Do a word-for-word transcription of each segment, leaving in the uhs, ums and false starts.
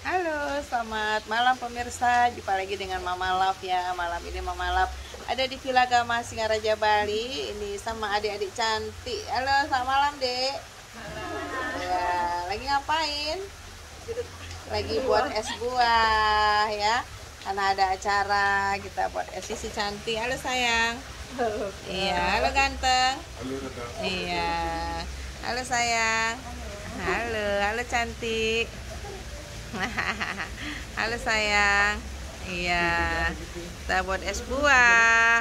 Halo, selamat malam pemirsa. Jumpa lagi dengan Mama Love ya. Malam ini Mama Love ada di Villa Gama Singaraja Bali. Ini sama adik-adik cantik. Halo, selamat malam, Dek. Ya, lagi ngapain? Lagi buat es buah ya. Karena ada acara, kita buat es sisi cantik. Halo sayang. Iya, halo ganteng. Iya. Halo sayang. Halo, halo cantik. Halo sayang. Iya, kita buat es buah.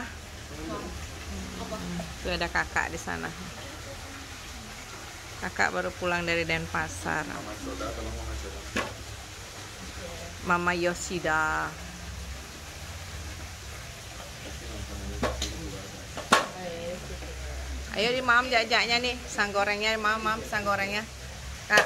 Tuh ada kakak di sana. Kakak baru pulang dari Denpasar. Mama Yoshida. Ayo di mam jajaknya nih, pisang gorengnya, mam, mam pisang gorengnya. Kak.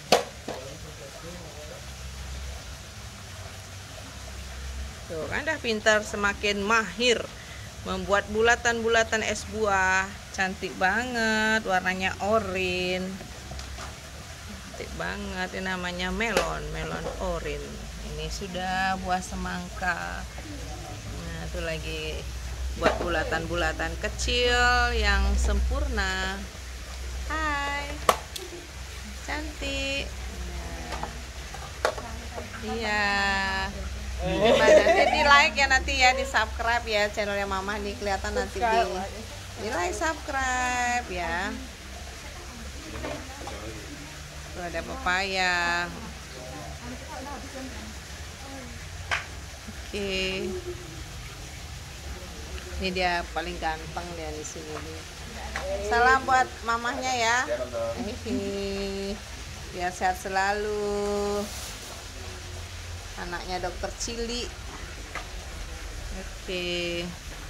Tuh kan dah pintar, semakin mahir membuat bulatan-bulatan es buah. Cantik banget, warnanya oranye. Cantik banget, ini namanya melon, melon oranye. Ini sudah buah semangka. Nah, itu lagi buat bulatan-bulatan kecil yang sempurna. Hai. Cantik. Nah. Iya. Jadi like ya nanti ya, di subscribe ya channelnya Mama nih, kelihatan nanti di di like subscribe ya. Tuh ada pepaya. Oke. Ini dia paling ganteng dia di sini nih. Salam buat mamahnya ya. Hihi. Biar sehat selalu. Anaknya dokter Cili. Oke.